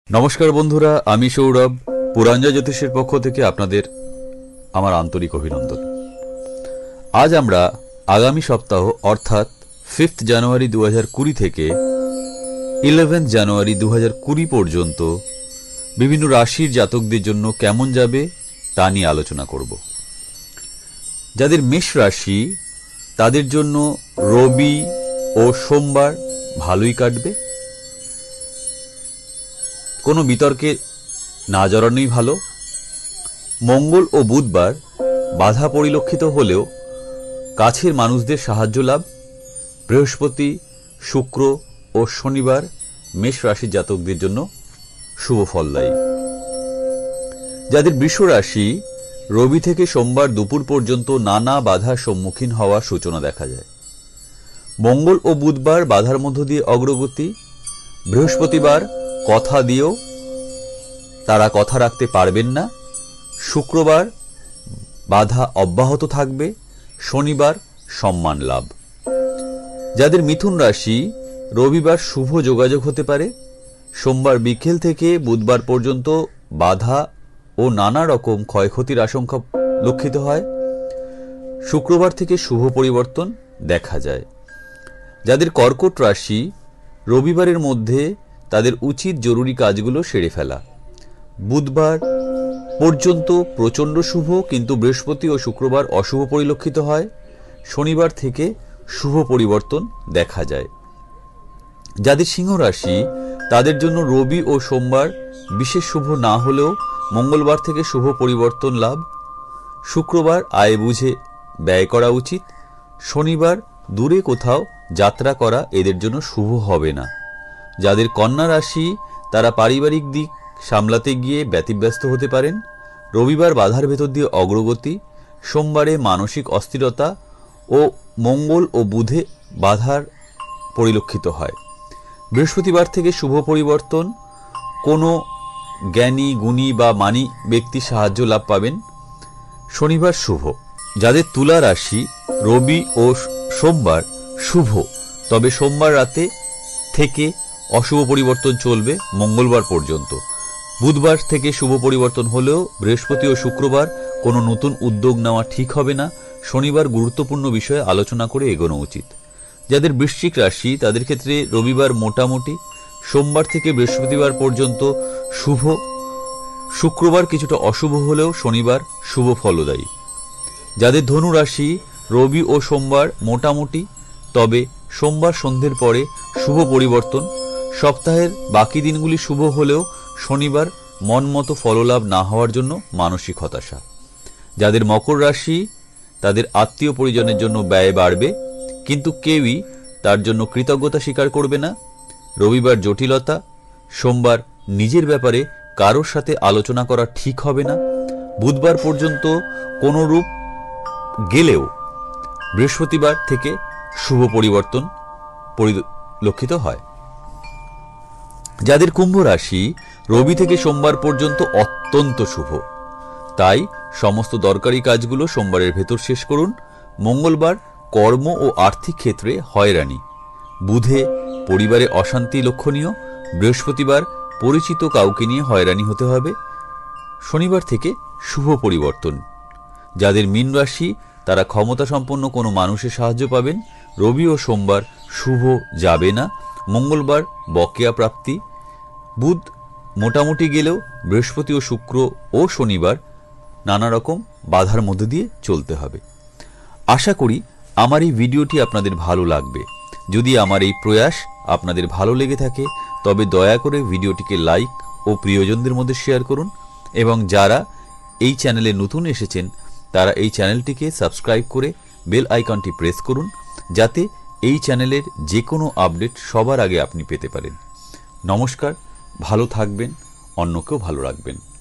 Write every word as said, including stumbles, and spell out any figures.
নমস্কার বন্ধুরা, আমি সৌরভ পুরাঞ্জয় জ্যোতিষের পক্ষ থেকে আপনাদের আমার আন্তরিক অভিনন্দন। আজ আমরা আগামী সপ্তাহ অর্থাৎ ফিফথ জানুয়ারি দু হাজার কুড়ি থেকে ইলেভেন্থ জানুয়ারি দু হাজার কুড়ি পর্যন্ত বিভিন্ন রাশির জাতকদের জন্য কেমন যাবে তা নিয়ে আলোচনা করব। যাদের মেষ রাশি তাদের জন্য রবি ও সোমবার ভালোই কাটবে, কোনো বিতর্কে না জড়ানোই ভালো। মঙ্গল ও বুধবার বাধা পরিলক্ষিত হলেও কাছের মানুষদের সাহায্য লাভ। বৃহস্পতি, শুক্র ও শনিবার মেষ রাশির জাতকদের জন্য শুভ ফলদায়ী। যাদের বৃষ রাশি রবি থেকে সোমবার দুপুর পর্যন্ত নানা বাধার সম্মুখীন হওয়ার সূচনা দেখা যায়। মঙ্গল ও বুধবার বাধার মধ্য দিয়ে অগ্রগতি। বৃহস্পতিবার কথা দিয়েও তারা কথা রাখতে পারবেন না। শুক্রবার বাধা অব্যাহত থাকবে। শনিবার সম্মান লাভ। যাদের মিথুন রাশি রবিবার শুভ যোগাযোগ হতে পারে। সোমবার বিকেল থেকে বুধবার পর্যন্ত বাধা ও নানা রকম ক্ষয়ক্ষতির আশঙ্কা লক্ষিত হয়। শুক্রবার থেকে শুভ পরিবর্তন দেখা যায়। যাদের কর্কট রাশি রবিবারের মধ্যে তাদের উচিত জরুরি কাজগুলো সেরে ফেলা। বুধবার পর্যন্ত প্রচণ্ড শুভ, কিন্তু বৃহস্পতি ও শুক্রবার অশুভ পরিলক্ষিত হয়। শনিবার থেকে শুভ পরিবর্তন দেখা যায়। যাদের সিংহ রাশি তাদের জন্য রবি ও সোমবার বিশেষ শুভ না হলেও মঙ্গলবার থেকে শুভ পরিবর্তন লাভ। শুক্রবার আয় বুঝে ব্যয় করা উচিত। শনিবার দূরে কোথাও যাত্রা করা এদের জন্য শুভ হবে না। যাদের কন্যা রাশি তারা পারিবারিক দিক সামলাতে গিয়ে ব্যতিব্যস্ত হতে পারেন। রবিবার বাধার ভেতর দিয়ে অগ্রগতি। সোমবারে মানসিক অস্থিরতা ও মঙ্গল ও বুধে বাধার পরিলক্ষিত হয়। বৃহস্পতিবার থেকে শুভ পরিবর্তন, কোনো জ্ঞানী গুণী বা মানী ব্যক্তি সাহায্য লাভ পাবেন। শনিবার শুভ। যাদের তুলা রাশি রবি ও সোমবার শুভ, তবে সোমবার রাতে থেকে অশুভ পরিবর্তন চলবে মঙ্গলবার পর্যন্ত। বুধবার থেকে শুভ পরিবর্তন হলেও বৃহস্পতি ও শুক্রবার কোনো নতুন উদ্যোগ নেওয়া ঠিক হবে না। শনিবার গুরুত্বপূর্ণ বিষয়ে আলোচনা করে এগোনো উচিত। যাদের বৃশ্চিক রাশি তাদের ক্ষেত্রে রবিবার মোটামুটি। সোমবার থেকে বৃহস্পতিবার পর্যন্ত শুভ। শুক্রবার কিছুটা অশুভ হলেও শনিবার শুভ ফলদায়ী। যাদের ধনু রাশি রবি ও সোমবার মোটামুটি, তবে সোমবার সন্ধ্যের পরে শুভ পরিবর্তন। সপ্তাহের বাকি দিনগুলি শুভ হলেও শনিবার মন মতো ফললাভ না হওয়ার জন্য মানসিক হতাশা। যাদের মকর রাশি তাদের আত্মীয় পরিজনের জন্য ব্যয় বাড়বে, কিন্তু কেউই তার জন্য কৃতজ্ঞতা স্বীকার করবে না। রবিবার জটিলতা। সোমবার নিজের ব্যাপারে কারোর সাথে আলোচনা করা ঠিক হবে না। বুধবার পর্যন্ত কোনো রূপ গেলেও বৃহস্পতিবার থেকে শুভ পরিবর্তন পরিলক্ষিত হয়। যাদের কুম্ভ রাশি রবি থেকে সোমবার পর্যন্ত অত্যন্ত শুভ, তাই সমস্ত দরকারি কাজগুলো সোমবারের ভেতর শেষ করুন। মঙ্গলবার কর্ম ও আর্থিক ক্ষেত্রে হয়রানি। বুধে পরিবারে অশান্তি লক্ষণীয়। বৃহস্পতিবার পরিচিত কাউকে নিয়ে হয়রানি হতে হবে। শনিবার থেকে শুভ পরিবর্তন। যাদের মীন রাশি তারা ক্ষমতা সম্পন্ন কোনো মানুষের সাহায্য পাবেন। রবি ও সোমবার শুভ যাবে না। মঙ্গলবার বকেয়া প্রাপ্তি। বুধ মোটামুটি গেলেও বৃহস্পতি ও শুক্র ও শনিবার নানা রকম বাধার মধ্যে দিয়ে চলতে হবে। আশা করি আমার এই ভিডিওটি আপনাদের ভালো লাগবে। যদি আমার এই প্রয়াস আপনাদের ভালো লেগে থাকে তবে দয়া করে ভিডিওটিকে লাইক ও প্রিয়জনদের মধ্যে শেয়ার করুন, এবং যারা এই চ্যানেলে নতুন এসেছেন তারা এই চ্যানেলটিকে সাবস্ক্রাইব করে বেল আইকনটি প্রেস করুন, যাতে এই চ্যানেলের যে কোনো আপডেট সবার আগে আপনি পেতে পারেন। নমস্কার, ভালো থাকবেন, অন্যকেও ভালো রাখবেন।